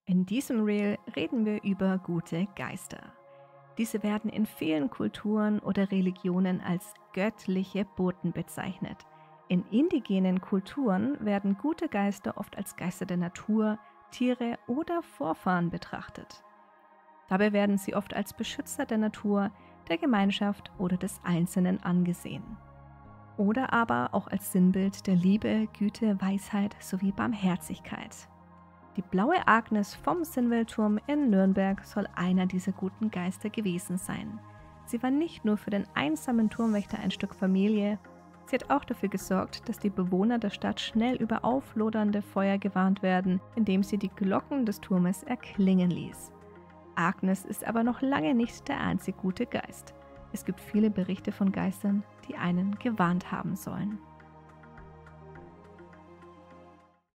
In diesem Reel reden wir über gute Geister. Diese werden in vielen Kulturen oder Religionen als göttliche Boten bezeichnet. In indigenen Kulturen werden gute Geister oft als Geister der Natur, Tiere oder Vorfahren betrachtet. Dabei werden sie oft als Beschützer der Natur, der Gemeinschaft oder des Einzelnen angesehen. Oder aber auch als Sinnbild der Liebe, Güte, Weisheit sowie Barmherzigkeit. Die blaue Agnes vom Sinnwelturm in Nürnberg soll einer dieser guten Geister gewesen sein. Sie war nicht nur für den einsamen Turmwächter ein Stück Familie, sie hat auch dafür gesorgt, dass die Bewohner der Stadt schnell über auflodernde Feuer gewarnt werden, indem sie die Glocken des Turmes erklingen ließ. Agnes ist aber noch lange nicht der einzig gute Geist. Es gibt viele Berichte von Geistern, die einen gewarnt haben sollen.